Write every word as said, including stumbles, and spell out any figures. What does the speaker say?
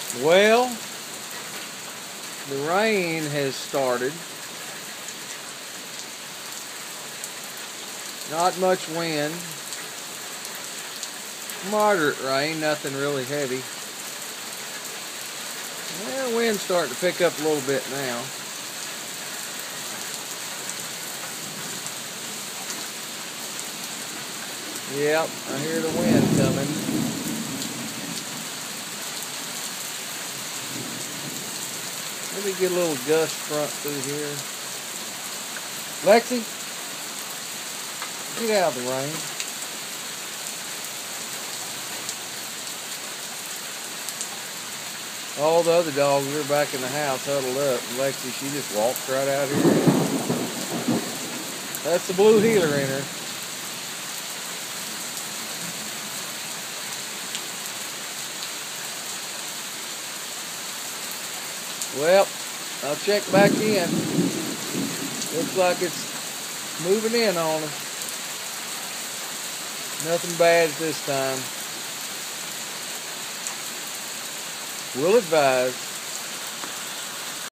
Well, the rain has started. Not much wind. Moderate rain, nothing really heavy. Well, the wind's starting to pick up a little bit now. Yep, I hear the wind coming. Let me get a little gust front through here. Lexi, get out of the rain. All the other dogs are back in the house huddled up. And Lexi, she just walked right out here. That's the blue heeler in her. Well, I'll check back in. Looks like it's moving in on us. Nothing bad this time. We'll advise.